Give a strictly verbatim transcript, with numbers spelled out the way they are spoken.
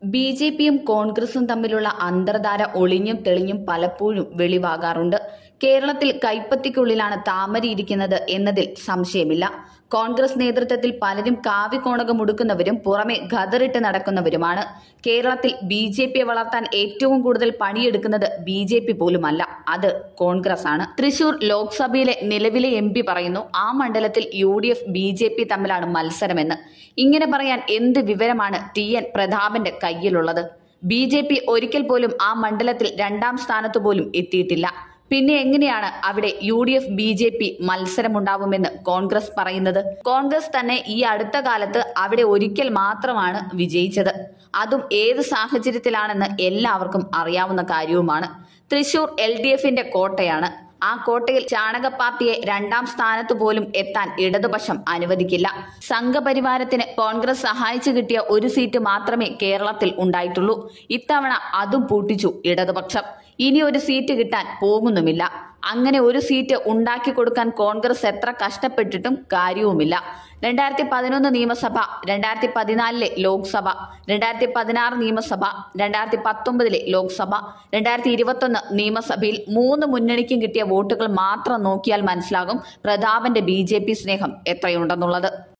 B J പിയും കോൺഗ്രസും തമ്മിലുള്ള അന്തർധാര ഒളിഞ്ഞും തെളിഞ്ഞും പലപ്പോഴും വെളിവാകാറുണ്ട്. കേരളത്തിൽ കൈപ്പത്തിക്കുള്ളിലാണ് താമരയിരിക്കുന്നത് എന്നതിൽ സംശയമില്ല. കോൺഗ്രസ് നേതൃത്വത്തിൽ പലരും കാവിക്കോണകമുടുക്കുന്നവരും പുറമെ ഖദറിട്ട് നടക്കുന്നവരുമാണ്. കേരളത്തിൽ ബി ജെ പിയെ വളർത്താൻ ഏറ്റവും കൂടുതൽ പണിയെടുക്കുന്നത് ബി ജെ പി പോലുമല്ല, അത് കോൺഗ്രസ് ആണ്. തൃശൂർ ലോക്സഭയിലെ നിലവിലെ എം പി പറയുന്നു, ആ മണ്ഡലത്തിൽ U D F B J P തമ്മിലാണ് മത്സരമെന്ന്. ഇങ്ങനെ പറയാൻ എന്ത് വിവരമാണ് ടി എൻ പ്രതാപന്റെ കയ്യിലുള്ളത്? ബി ജെ പി ഒരിക്കൽ പോലും ആ മണ്ഡലത്തിൽ രണ്ടാം സ്ഥാനത്തു പോലും എത്തിയിട്ടില്ല. പിന്നെ എങ്ങനെയാണ് അവിടെ U D F B J P മത്സരമുണ്ടാവുമെന്ന് കോൺഗ്രസ് പറയുന്നത്? കോൺഗ്രസ് തന്നെ ഈ അടുത്ത കാലത്ത് അവിടെ ഒരിക്കൽ മാത്രമാണ് വിജയിച്ചത്. അതും ഏത് സാഹചര്യത്തിലാണെന്ന് എല്ലാവർക്കും അറിയാവുന്ന കാര്യവുമാണ്. തൃശൂർ എൽ ഡി എഫിന്റെ കോട്ടയാണ്. ആ കോട്ടയിൽ ചാണക പാർട്ടിയെ രണ്ടാം സ്ഥാനത്ത് പോലും എത്താൻ ഇടതുപക്ഷം അനുവദിക്കില്ല. സംഘപരിവാരത്തിന് കോൺഗ്രസ് സഹായിച്ചു കിട്ടിയ ഒരു സീറ്റ് മാത്രമേ കേരളത്തിൽ ഉണ്ടായിട്ടുള്ളൂ. ഇത്തവണ അതും പൂട്ടിച്ചു ഇടതുപക്ഷം. ഇനി ഒരു സീറ്റ് കിട്ടാൻ പോകുന്നുമില്ല. അങ്ങനെ ഒരു സീറ്റ് ഉണ്ടാക്കി കൊടുക്കാൻ കോൺഗ്രസ് എത്ര കഷ്ടപ്പെട്ടിട്ടും കാര്യവുമില്ല. രണ്ടായിരത്തി പതിനൊന്ന് നിയമസഭ, രണ്ടായിരത്തി പതിനാലിലെ ലോക്സഭ, രണ്ടായിരത്തി പതിനാറ് നിയമസഭ, രണ്ടായിരത്തി പത്തൊമ്പതിലെ ലോക്സഭ, രണ്ടായിരത്തി ഇരുപത്തൊന്ന് നിയമസഭയിൽ മൂന്ന് മുന്നണിക്കും കിട്ടിയ വോട്ടുകൾ മാത്രം നോക്കിയാൽ മനസ്സിലാകും പ്രതാപന്റെ ബി ജെ പി സ്നേഹം എത്രയുണ്ടെന്നുള്ളത്.